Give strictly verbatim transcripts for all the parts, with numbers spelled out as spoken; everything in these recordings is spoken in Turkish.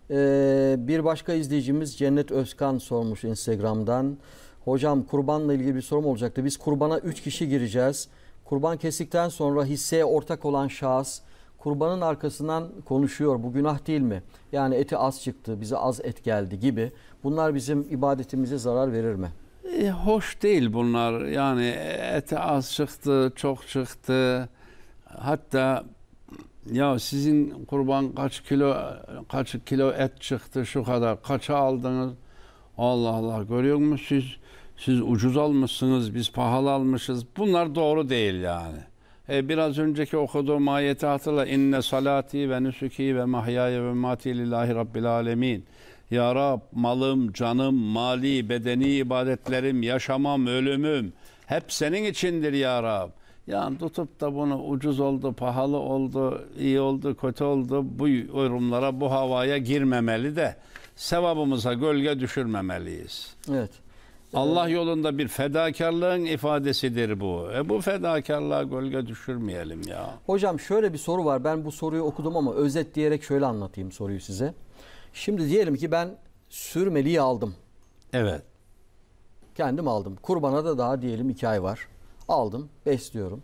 Ee, bir başka izleyicimiz Cennet Özkan sormuş Instagram'dan. Hocam kurbanla ilgili bir sorum olacaktı. Biz kurbana üç kişi gireceğiz. Kurban kestikten sonra hisseye ortak olan şahıs kurbanın arkasından konuşuyor. Bu günah değil mi? Yani eti az çıktı, bize az et geldi gibi. Bunlar bizim ibadetimize zarar verir mi? E, hoş değil bunlar. Yani eti az çıktı, çok çıktı. Hatta ya sizin kurban kaç kilo kaç kilo et çıktı şu kadar, kaça aldınız? Allah Allah, görüyor musunuz siz? Siz ucuz almışsınız, biz pahalı almışız. Bunlar doğru değil yani. E, biraz önceki okuduğum ayeti hatırla. İnne salati ve nusuki ve mahyaya ve mati lillahi rabbil alemin. Ya Rab, malım, canım, mali, bedeni ibadetlerim, yaşamam, ölümüm hep senin içindir ya Rab. Yani tutup da bunu ucuz oldu, pahalı oldu, iyi oldu, kötü oldu, bu yorumlara, bu havaya girmemeli de sevabımıza gölge düşürmemeliyiz. Evet. Allah yolunda bir fedakarlığın ifadesidir bu. E bu fedakarlığa gölge düşürmeyelim ya. Hocam şöyle bir soru var. Ben bu soruyu okudum ama özetleyerek şöyle anlatayım soruyu size. Şimdi diyelim ki ben sürmeliyi aldım. Evet. Kendim aldım. Kurbana da daha diyelim iki ay var. Aldım, besliyorum.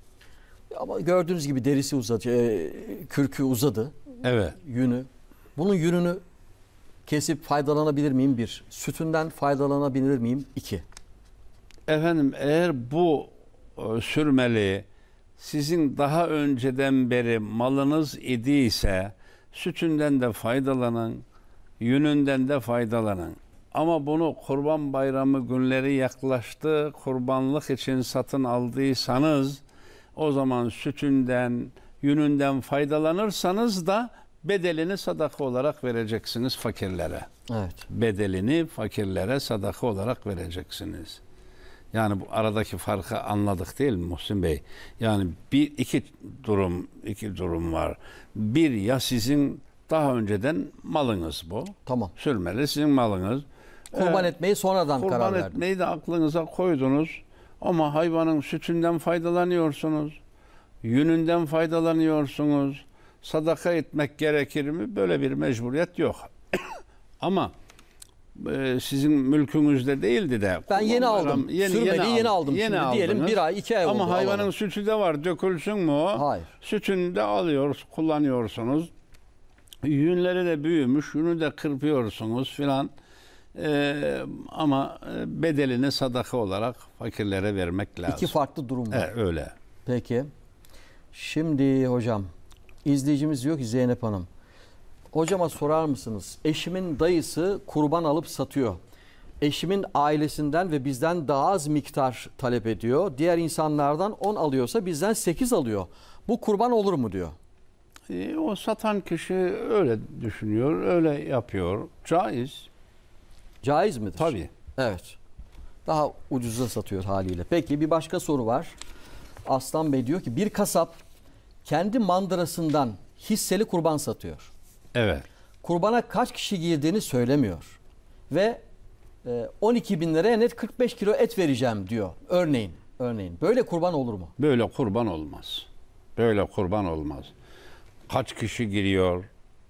Ama gördüğünüz gibi derisi uzadı, e, kürkü uzadı. Evet. Yünü. Bunun yününü kesip faydalanabilir miyim? Bir. Sütünden faydalanabilir miyim? İki. Efendim eğer bu e, sürmeli sizin daha önceden beri malınız idiyse sütünden de faydalanın, yününden de faydalanın. Ama bunu Kurban Bayramı günleri yaklaştı, kurbanlık için satın aldıysanız o zaman sütünden, yününden faydalanırsanız da bedelini sadaka olarak vereceksiniz fakirlere. Evet. Bedelini fakirlere sadaka olarak vereceksiniz. Yani bu aradaki farkı anladık değil mi Muhsin Bey? Yani bir iki durum, iki durum var. Bir, ya sizin daha önceden malınız bu. Tamam. Sürmeli sizin malınız. Kurban Ee, etmeyi sonradan kurban karar verdim. etmeyi de aklınıza koydunuz. Ama hayvanın sütünden faydalanıyorsunuz. Yününden faydalanıyorsunuz. Sadaka etmek gerekir mi? Böyle bir mecburiyet yok. Ama e, sizin mülkünüzde değildi de. Ben yeni aldım. Yeni, Sürmeliyi yeni, yeni aldım. Yeni Şimdi diyelim aldınız. bir ay, iki ay oldu. Ama hayvanın alalım. sütü de var. Dökülsün mü o? Hayır. Sütünü de alıyoruz, kullanıyorsunuz. Yünleri de büyümüş. Yünü de kırpıyorsunuz filan. Ee, ama bedelini sadaka olarak fakirlere vermek lazım. İki farklı durum var. Evet, öyle. Peki. Şimdi hocam, izleyicimiz diyor ki Zeynep Hanım, hocama sorar mısınız? Eşimin dayısı kurban alıp satıyor. Eşimin ailesinden ve bizden daha az miktar talep ediyor. Diğer insanlardan on alıyorsa bizden sekiz alıyor. Bu kurban olur mu diyor. E, o satan kişi öyle düşünüyor, öyle yapıyor. Caiz. Caiz midir? Tabii. Evet. Daha ucuza satıyor haliyle. Peki bir başka soru var. Aslan Bey diyor ki bir kasap kendi mandırasından hisseli kurban satıyor. Evet. Kurbana kaç kişi girdiğini söylemiyor. Ve on iki bin liraya net kırk beş kilo et vereceğim diyor. Örneğin. Örneğin. Böyle kurban olur mu? Böyle kurban olmaz. Böyle kurban olmaz. Kaç kişi giriyor?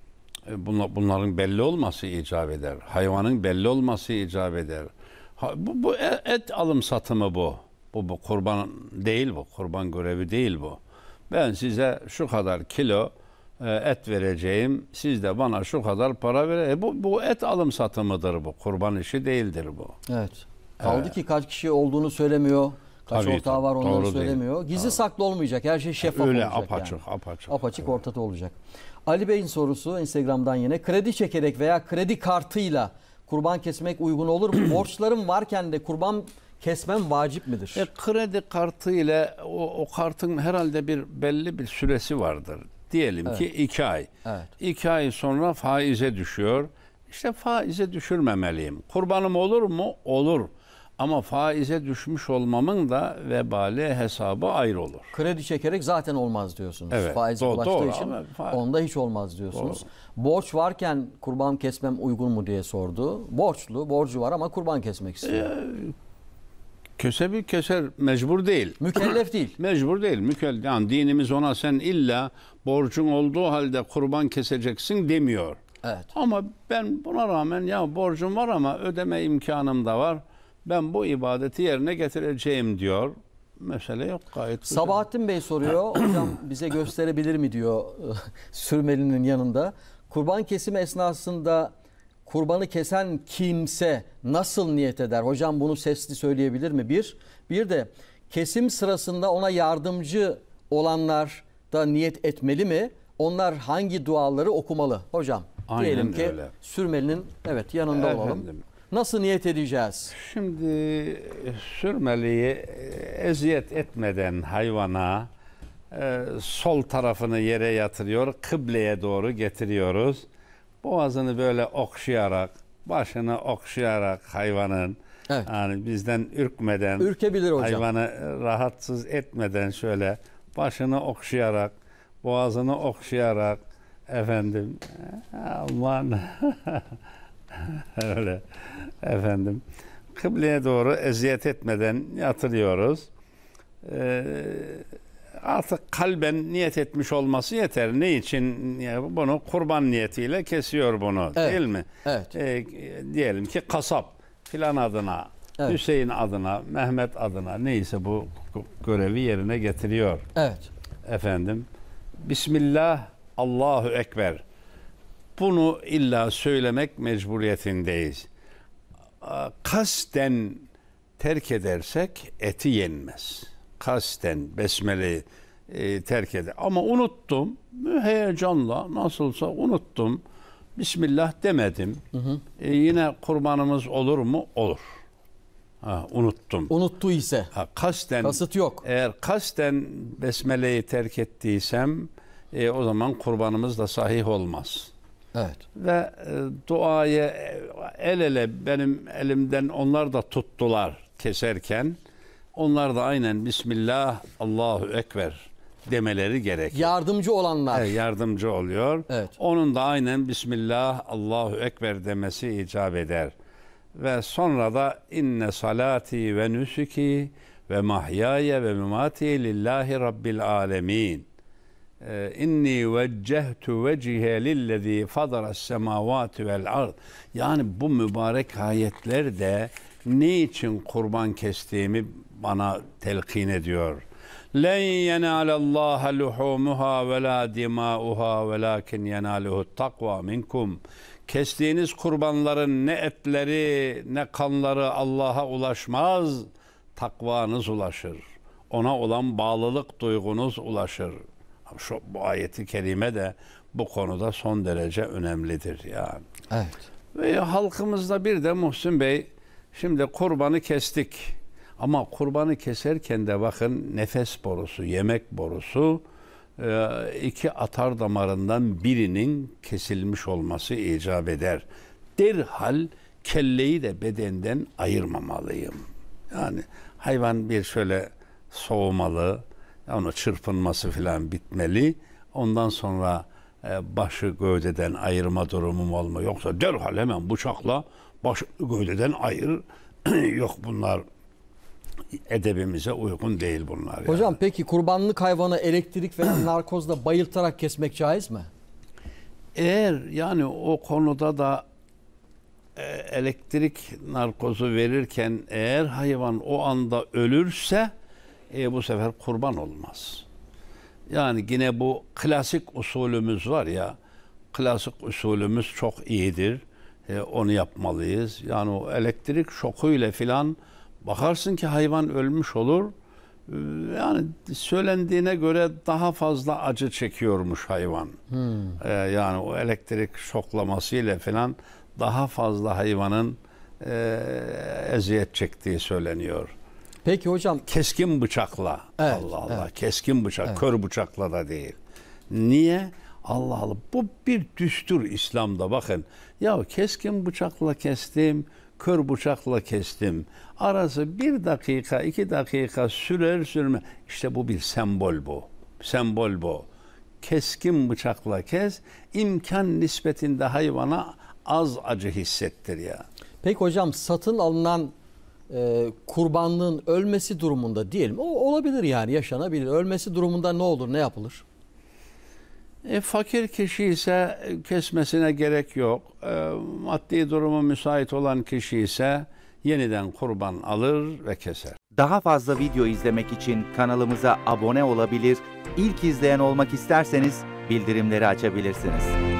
Bunların belli olması icap eder. Hayvanın belli olması icap eder. Bu, bu et alım satımı bu. Bu, bu kurban değil bu. Kurban görevi değil bu. Ben size şu kadar kilo et vereceğim. Siz de bana şu kadar para verin. E bu, bu et alım satımıdır bu. Kurban işi değildir bu. Evet. Kaldı Evet. ki kaç kişi olduğunu söylemiyor. Kaç Tabii, ortağı tabii. var onları Doğru söylemiyor. değil. Gizli Tabii. saklı olmayacak. Her şey şeffaf Öyle olacak. apaçık, yani. apaçık. Apaçık Evet. ortada olacak. Ali Bey'in sorusu Instagram'dan yine. Kredi çekerek veya kredi kartıyla kurban kesmek uygun olur mu? Borçlarım varken de kurban kesmem vacip midir? E, kredi kartı ile o, o kartın herhalde bir belli bir süresi vardır. Diyelim Evet. ki iki ay. Evet. İki ay sonra faize düşüyor. İşte faize düşürmemeliyim. Kurbanım olur mu? Olur. Ama faize düşmüş olmamın da vebali hesabı ayrı olur. Kredi çekerek zaten olmaz diyorsunuz. Evet, Faize doğru, ulaştığı doğru için ama fa- onda hiç olmaz diyorsunuz. Borç varken kurban kesmem uygun mu diye sordu. Borçlu, borcu var ama kurban kesmek istiyor. Kesebi keser, mecbur değil. Mükellef değil. Mecbur değil. Mükellef. Yani dinimiz ona sen illa borcun olduğu halde kurban keseceksin demiyor. Evet. Ama ben buna rağmen ya borcum var ama ödeme imkanım da var. Ben bu ibadeti yerine getireceğim diyor. Mesele yok, gayet güzel. Sabahattin Bey soruyor. Hocam bize gösterebilir mi diyor sürmelinin yanında. Kurban kesimi esnasında kurbanı kesen kimse nasıl niyet eder? Hocam bunu sesli söyleyebilir mi? Bir. Bir de kesim sırasında ona yardımcı olanlar da niyet etmeli mi? Onlar hangi duaları okumalı? Hocam Aynen diyelim ki öyle. sürmelinin evet yanında Efendim, olalım. Nasıl niyet edeceğiz? Şimdi sürmeliyi eziyet etmeden hayvana e, sol tarafını yere yatırıyor, kıbleye doğru getiriyoruz. Boğazını böyle okşayarak, başını okşayarak hayvanın, Evet. yani bizden ürkmeden, Ürkebilir hocam. hayvanı rahatsız etmeden şöyle başını okşayarak, boğazını okşayarak, efendim aman öyle efendim kıbleye doğru eziyet etmeden yatırıyoruz. Ee, artık kalben niyet etmiş olması yeter. Ne için? Yani bunu kurban niyetiyle kesiyor bunu, Evet. değil mi? Evet. Ee, diyelim ki kasap filan adına, Evet. Hüseyin adına, Mehmet adına neyse bu görevi yerine getiriyor. Evet. Efendim, Bismillah, Allahu Ekber. Bunu illa söylemek mecburiyetindeyiz. Kasten terk edersek eti yenmez. Kasten besmeleyi e, terk eder. Ama unuttum, heyecanla nasılsa unuttum. Bismillah demedim. Hı hı. E, yine kurbanımız olur mu? Olur. Ha, unuttum. Unuttu ise. Ha, kasten, kasıt yok. Eğer kasten besmeleyi terk ettiysem e, o zaman kurbanımız da sahih olmaz. Evet. Ve e, duayı el ele benim elimden onlar da tuttular keserken. Onlar da aynen Bismillah, Allahu Ekber demeleri gerekir. Yardımcı olanlar. Evet, yardımcı oluyor. Evet. Onun da aynen Bismillah, Allahu Ekber demesi icap eder. Ve sonra da inne salati ve nusuki ve mahyaya ve memati lillahi rabbil alemin. İnni veccehtu vecihe lillezî fadaras semâvâti vel ard. Yani bu mübarek ayetler de ne için kurban kestiğimi bana telkin ediyor. Len yenâlallâhe luhûmuhâ ve lâ dimâuhâ velâkin yenâluhu takvâ minkum. Kestiğiniz kurbanların ne etleri ne kanları Allah'a ulaşmaz, takvanız ulaşır. Ona olan bağlılık duygunuz ulaşır. Şu, bu ayeti kerime de bu konuda son derece önemlidir yani. Evet. Ve halkımızda bir de Muhsin Bey, şimdi kurbanı kestik. Ama kurbanı keserken de bakın nefes borusu, yemek borusu, iki atar damarından birinin kesilmiş olması icap eder. Derhal kelleyi de bedenden ayırmamalıyım. Yani hayvan bir şöyle soğumalı, onu çırpınması filan bitmeli. Ondan sonra başı gövdeden ayırma durumum olma. Yoksa derhal hemen bıçakla başı gövdeden ayır. Yok, bunlar edebimize uygun değil bunlar. Hocam yani. Peki kurbanlık hayvanı elektrik veya narkozla bayıltarak kesmek caiz mi? Eğer yani o konuda da e, elektrik narkozu verirken eğer hayvan o anda ölürse e, bu sefer kurban olmaz. Yani yine bu klasik usulümüz var ya, klasik usulümüz çok iyidir. E, onu yapmalıyız. Yani o elektrik şokuyla filan bakarsın ki hayvan ölmüş olur. E, yani söylendiğine göre daha fazla acı çekiyormuş hayvan. Hmm. E, yani o elektrik şoklamasıyla filan daha fazla hayvanın e, eziyet çektiği söyleniyor. Peki hocam. Keskin bıçakla. Evet, Allah Allah. evet. Keskin bıçak. Evet. Kör bıçakla da değil. Niye? Allah Allah. Bu bir düstur İslam'da, bakın. Ya keskin bıçakla kestim, kör bıçakla kestim. Arası bir dakika, iki dakika sürer sürme. İşte bu bir sembol bu. Sembol bu. Keskin bıçakla kes, imkan nispetinde hayvana az acı hissettir ya. Peki hocam, satın alınan e, kurbanlığın ölmesi durumunda diyelim. O olabilir yani, yaşanabilir. Ölmesi durumunda ne olur, ne yapılır? E, fakir kişi ise kesmesine gerek yok. E, maddi durumu müsait olan kişi ise yeniden kurban alır ve keser. Daha fazla video izlemek için kanalımıza abone olabilir, ilk izleyen olmak isterseniz bildirimleri açabilirsiniz.